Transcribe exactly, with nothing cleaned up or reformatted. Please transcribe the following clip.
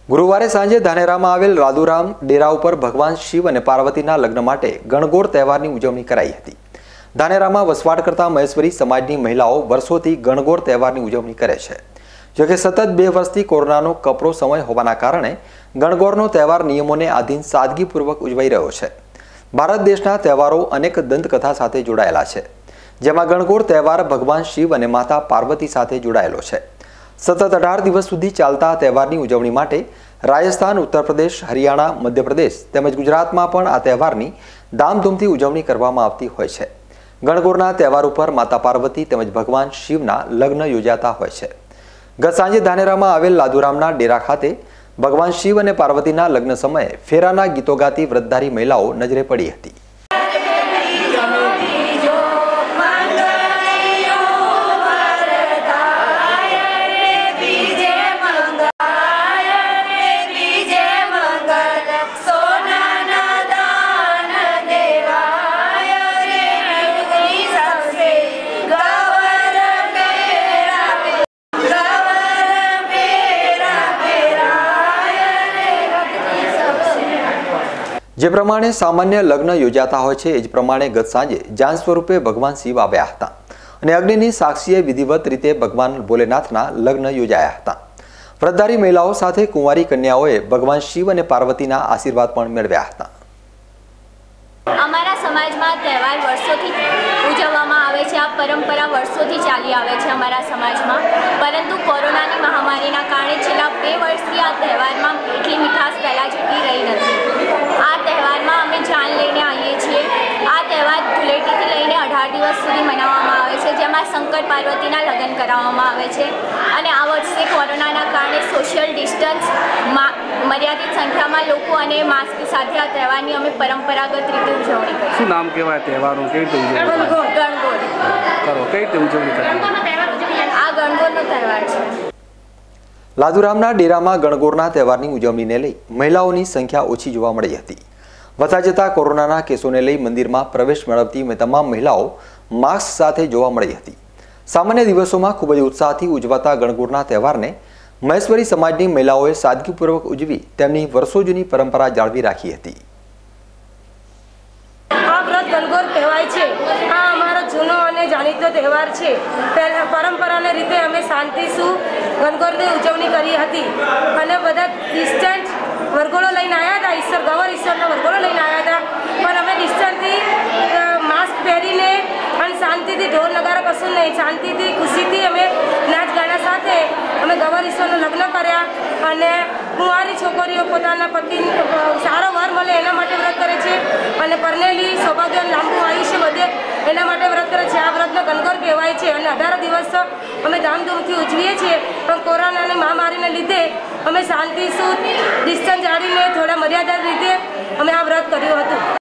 ગુરુવારે સાંજે ધાનેરામાં આવેલ રાધુરામ ડેરા ઉપર ભગવાન શિવ અને પાર્વતીના લગ્ન માટે ગણગોર તહેવારની ઉજવણી કરાઈ હતી। ધાનેરામાં વસવાટ કરતા મહેશ્વરી સમાજની મહિલાઓ વર્ષોથી ગણગોર તહેવારની ઉજવણી કરે છે। જો કે સતત બે વર્ષથી કોરોનાનો કપરો સમય હોવાના કારણે ગણગોરનો તહેવાર નિયમોને આધીન સાદગીપૂર્વક ઉજવાઈ રહ્યો છે। ભારત દેશના તહેવારો અનેક દંતકથા સાથે જોડાયેલા છે, જેમાં ગણગોર તહેવાર ભગવાન શિવ અને માતા પાર્વતી સાથે જોડાયેલો છે। સતત અઢાર દિવસ સુધી ચાલતા તહેવારની ઉજવણી માટે રાજસ્થાન, ઉત્તર પ્રદેશ, હરિયાણા, મધ્યપ્રદેશ તેમજ ગુજરાતમાં પણ આ તહેવારની ધામધૂમથી ઉજવણી કરવામાં આવતી હોય છે। ગણગોરના તહેવાર ઉપર માતા પાર્વતી તેમજ ભગવાન શિવના લગ્ન યોજાતા હોય છે। ગત સાંજે ધાનેરામાં આવેલ લાધુરામના ડેરા ખાતે ભગવાન શિવ અને પાર્વતીના લગ્ન સમયે ફેરાના ગીતો ગાતી વ્રતધારી મહિલાઓ નજરે પડી હતી। જે પ્રમાણે સામાન્ય લગ્ન યોજાતા હોય છે, એ જ પ્રમાણે ગત સાંજે જાન સ્વરૂપે ભગવાન શિવ આવ્યા હતા અને અગ્નિની સાક્ષીએ વિધિવત રીતે ભગવાન ભોલેનાથના લગ્ન યોજાયા હતા। વ્રતધારી મહિલાઓ સાથે કુંવારી કન્યાઓએ ભગવાન શિવ અને પાર્વતીના આશીર્વાદ પણ મેળવ્યા હતા। અમારા સમાજમાં તહેવાર વર્ષોથી ઉજવવામાં આવે છે। આ પરંપરા વર્ષોથી ચાલી આવે છે અમારા સમાજમાં, પરંતુ કોરોનાની મહામારીના કારણે છેલ્લા બે વર્ષથી આ તહેવારમાં એટલી મીઠાશ પહેલાં જેટલી રહી નથી। આ તહેવારમાં અમે જાન લઈને આવીએ છીએ। આ તહેવાર ધૂળેટીથી લઈને અઢાર દિવસ સુધી મનાવવામાં આવે છે, જેમાં શંકર પાર્વતીના લગ્ન કરાવવામાં આવે છે અને આ વર્ષે કોરોનાના કારણે સોશિયલ ડિસ્ટન્સ, મર્યાદિત સંખ્યામાં લોકો અને માસ્ક સાથે આ તહેવારની અમે પરંપરાગત રીતે ઉજવણી કરીએ। શું નામ કહેવાય તહેવારનું? કેવી રીતે ઉજવણી? ગણગોર ગણગોર કરો કઈ રીતે ઉજવણી કરી? આ ગણગોરનો તહેવાર છે। લાધુરામના ડેરામાં ગણગોરના તહેવારની ઉજવણીને લઈ મહિલાઓની સંખ્યા ઓછી જોવા મળી હતી। વધતા જતા કોરોનાના કેસોને લઈ મંદિરમાં પ્રવેશ મેળવતી તમામ મહિલાઓ માસ્ક સાથે જોવા મળી હતી। સામાન્ય દિવસોમાં ખૂબ જ ઉત્સાહથી ઉજવાતા ગણગોરના તહેવારને મહેશ્વરી સમાજની મહિલાઓએ સાદગીપૂર્વક ઉજવી તેમની વર્ષો જૂની પરંપરા જાળવી રાખી હતી। આ વ્રત ગણગોર કહેવાય છે। આ અમારો જૂનો અને જાણીતો તહેવાર છે। પહેલા પરંપરાને રીતે અમે શાંતિ શું ગણગોરની ઉજવણી કરી હતી અને બધા ડિસ્ટન્સ વરઘોડો લઈને આવ્યા હતા। ઈશ્વર ગવર ઈશ્વરનો વરઘોડો લઈને આવ્યા હતા, પણ અમે ડિસ્ટન્સથી માસ્ક પહેરીને અને શાંતિથી ઢોલ નગારા કશું નહીં, શાંતિથી ખુશીથી અમે નાચ ગાના સાથે અમે ગવર ઈશ્વરનું લગ્ન કર્યા અને કુંવારી છોકરીઓ પોતાના પતિ સારો વર મળે એના માટે વ્રત કરે છે અને પરણેલી સૌભાગ્ય લાંબુ આયુષ્ય વધે એના માટે વ્રત કરે છે। આ વ્રતનો ગણગોર કહેવાય છે અને અઢાર દિવસ અમે ધામધૂમથી ઉજવીએ છીએ, પણ કોરોનાની મહામારીને લીધે અમે શાંતિ શું ડિસ્ટન્સ જાળવીને થોડા મર્યાદિત રીતે અમે આ વ્રત કર્યું હતું।